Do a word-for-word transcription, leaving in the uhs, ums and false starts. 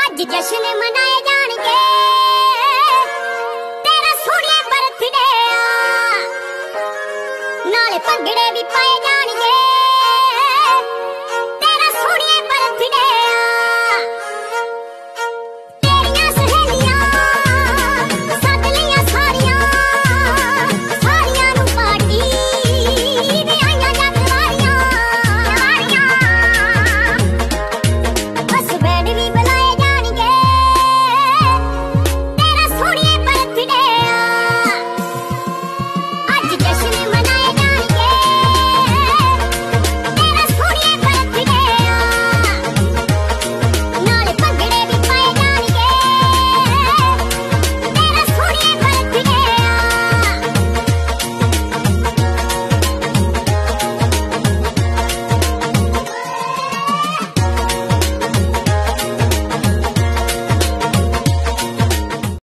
अज जश्न मनाए जाणगे तेरा सोहणे बर्थडे आ नाले भंगड़े भी पाए जा